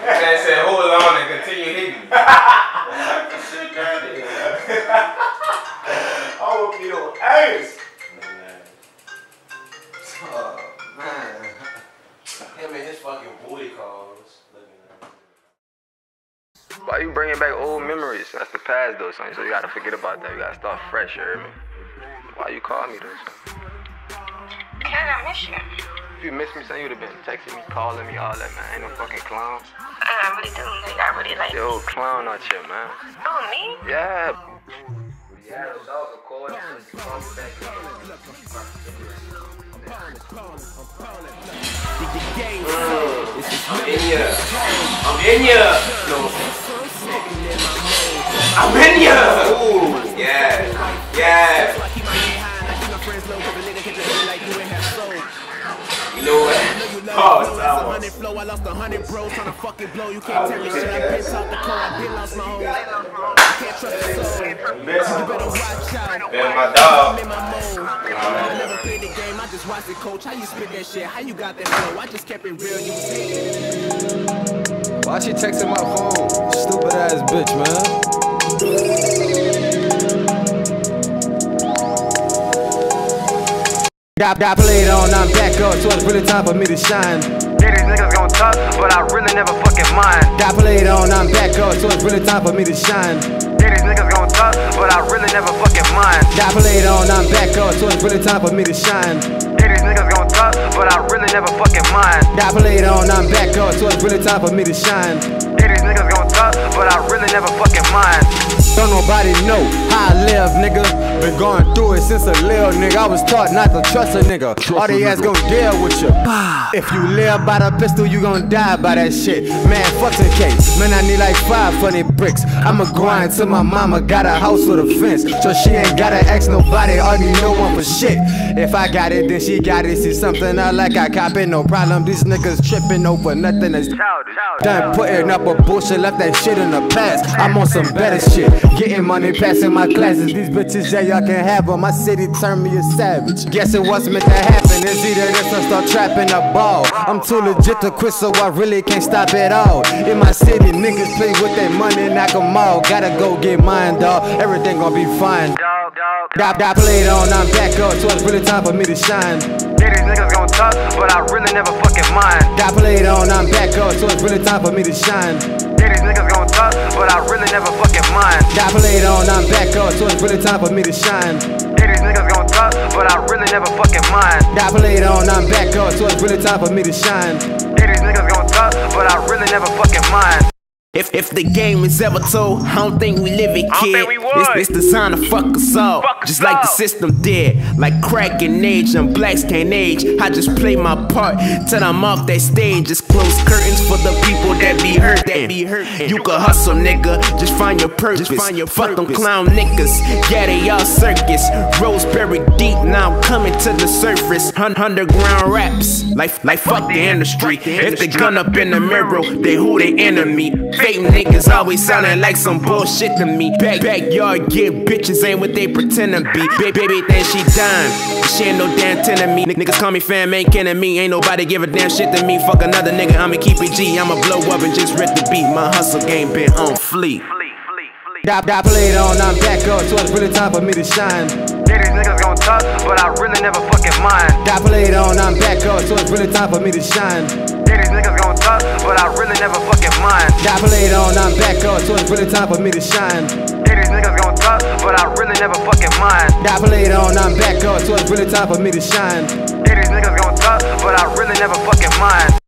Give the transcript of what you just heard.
Man said, hold on and continue hitting. Shit, crazy. I will be on ass. Oh, man. Him and his fucking booty calls. Why you bringing back old memories? That's the past though, son. So you gotta forget about that. You gotta start fresh, you hear me? Why you call me though, son? Cause I miss you. If you miss me, son, you would've been texting me, calling me, all that, man. Ain't no fucking clown. I really do. Like, I really like Yo, clown out here, man. Oh, me? Yeah. Yeah, the dog will call you. I'm in ya. I'm in ya. No. I'm in ya. Ooh, yeah. Yeah. You know what? Oh, that was. I lost 100 bros trying to fucking blow. You can't tell me shit. I been talk the car. I been lost my home. I can't trust the soul. You better watch out. Man, my dog. I'm in my mode. I never played the game. I just watched it, coach. How you spit that shit? How you got that flow? I just kept it real. You was hating. Why she texting my phone? Stupid ass bitch, man. Got played on, I'm back up, so it's really time for me to shine. Yeah, these niggas gon' talk, but I really never fucking mind. Got played on, I'm back up, so it's really time for me to shine. Yeah, these niggas gon' talk, but I really never fucking mind. Got played on, I'm back up, so it's really time for me to shine. Yeah, these niggas gon' talk, but I really never fucking mind. Got played on, I'm back up, so it's really time for me to shine. Yeah, these niggas gon' talk, but I really never fucking mind. Don't nobody know how I live, nigga. Been going through it since a little nigga. I was taught not to trust a nigga. All they ass gon' deal with you. If you live by the pistol, you gon' die by that shit. Man, fuck the case. Man, I need like 5 funny bricks. I'ma grind till my mama got a house with a fence, so she ain't gotta ask nobody, argue no one for shit. If I got it, then she got it. See something I like, I cop it, no problem. These niggas tripping over nothing that's done putting up a bullshit, left that shit in the past. I'm on some better shit. Getting money, passing my classes. These bitches, yeah, y'all can have them. My city turned me a savage. Guessing what's meant to happen is either this or start trapping a ball. I'm too legit to quit, so I really can't stop at all. In my city, niggas play with their money, knock them all. Gotta go get mine, dawg. Everything gon' be fine. Got played on, I'm back up, so it's really time for me to shine. Yeah, these niggas gon' talk, but I really never fucking mind. Got played on, I'm back up, so it's really time for me to shine. Yeah, these niggas gon' talk, but I really never fucking mind. Got played on, I'm back up, so it's really time for me to shine. Yeah, these niggas gon' talk, but I really never fucking mind. Got played on, I'm back up, so it's really time for me to shine. Yeah, these niggas gon' talk, but I really never fucking mind. If the game is ever told, I don't think we live it, kid. It's designed to fuck us all, just like the system did. Like crack and age and blacks can't age. I just play my part till I'm off that stage. Just close curtains for the people that be hurting. You can hustle, nigga, just find your purpose. Fuck them clown niggas, yeah, they all circus. Rose buried deep, now I'm coming to the surface. Underground raps, like fuck the industry. If they gun up in the mirror, they who they enemy. Fake niggas always sounding like some bullshit to me. Backyard get bitches ain't what they pretend to be. Baby think she dime, she ain't no damn 10 to me. Niggas call me fam, ain't kidding me. Ain't nobody give a damn shit to me. Fuck another nigga, I'ma keep it G. I'ma blow up and just rip the beat. My hustle game been on fleek. Got played on, I'm back up, so it's really time for me to shine. Yeah, these niggas gon' talk, but I really never fucking mind. Got played on, I'm back up, so it's really time for me to shine. Yeah, these niggas gon' talk, but I really never fucking mind. Got played on, I'm back up, so it's really time for me to shine. Yeah, these niggas gon' talk, but I really never fucking mind. Got played on, I'm back up, so it's really time for me to shine. Yeah, these niggas gon' talk, but I really never fucking mind.